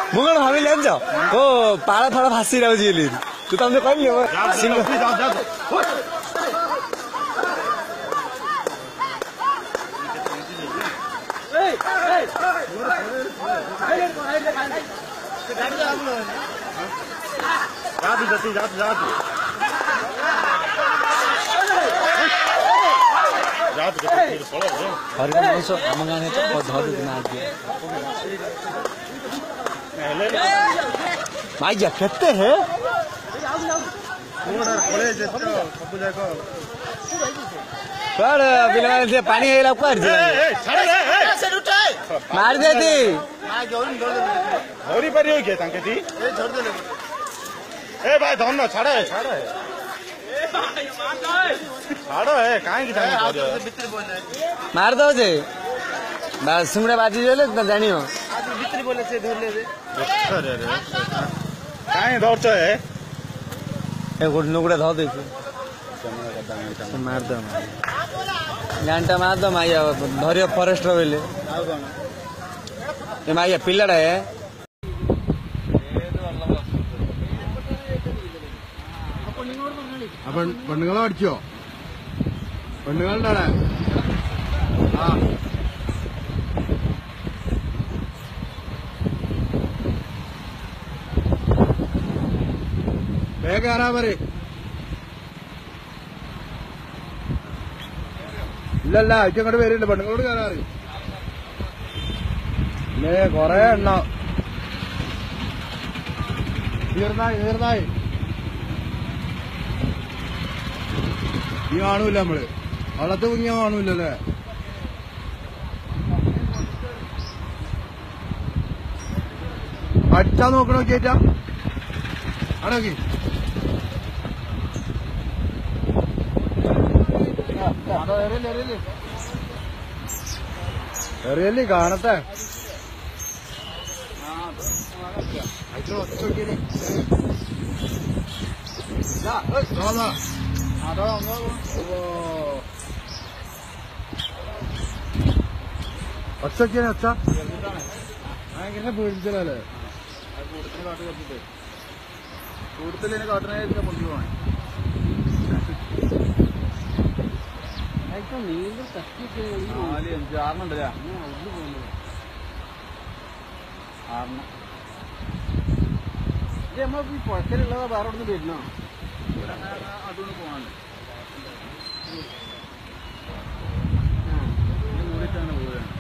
ମୁଁ କଣ ଭାବିଲି ଜାଣିଛ ଓ ପାଳ ଫାଳ ଭାସି ଯାଉଛି ବୋଲି ତୁ ତମେ କହିଲି हरिण मौसम आम गाँव माइया केते है पिला पानी मार दे धरी पारि ए भाई धन छाड़ छाड़ है कहीं मार दो जे सिंगड़ा बाजी जाने जानी हो कहीं धरच है नुकड़ा धो दे मार दो घंटा मार दो माइया धरियो फॉरेस्ट बोले माइया पिल्लाड़ा है പെണ്ണുങ്ങളെ അടിച്ചോ പെണ്ണുങ്ങളുണ്ടാടെ ആ വേഗം കയറാൻ പറ ഇല്ലല്ല ഇങ്ങോട്ട് വരില്ല പെണ്ണുങ്ങളോട് കയറാറ് ഇല്ലേ കൊറേ എണ്ണ ഈർന്നായി ഈ കാണൂല നമ്മള് വള്ളത്ത് കുഞ്ഞ കാണൂലല്ലേ അടിച്ചാ നോക്കണോ കേറ്റാ അടക്കി എറിയല്ലേ കാണട്ടെ ഒച്ചൊക്കെ ഒച്ച ഭയങ്കര പേടിച്ചല്ലേ കൂട്ടത്തിന് കാട്ട് കത്തിട്ട് കൂട്ടത്തിൽ കാട്ടിനെ പൊന്തി പോവാൻ നീണ്ട തട്ടിട്ട് 4 5 6 ഉണ്ടല്ലേ ആറെണ്ണം ഇത് നമ്മൾ ഈ പുഴക്കലുള്ളതാ വേറെ അവിടെ നിന്ന് വരുന്നോ അതുകൊണ്ട് പോകാണ്ട് മൂടിയിട്ടാണ് പോവുകയാണ്